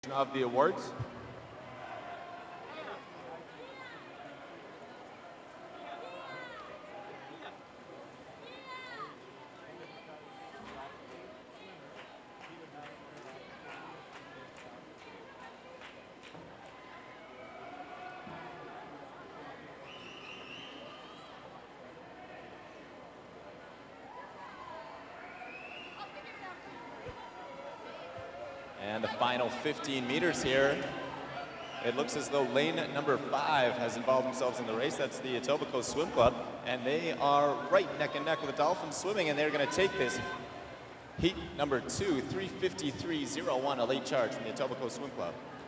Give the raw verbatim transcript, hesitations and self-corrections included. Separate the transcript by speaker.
Speaker 1: of the awards. And the final fifteen meters here. It looks as though lane number five has involved themselves in the race. That's the Etobicoke Swim Club. And they are right neck and neck with the Dolphins Swimming, and they're going to take this heat number two, three fifty-three point oh one, a late charge from the Etobicoke Swim Club.